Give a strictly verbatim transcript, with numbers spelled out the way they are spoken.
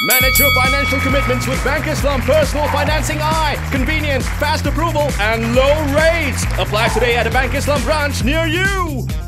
Manage your financial commitments with Bank Islam Personal Financing I. Convenient, fast approval, and low rates. Apply today at a Bank Islam branch near you.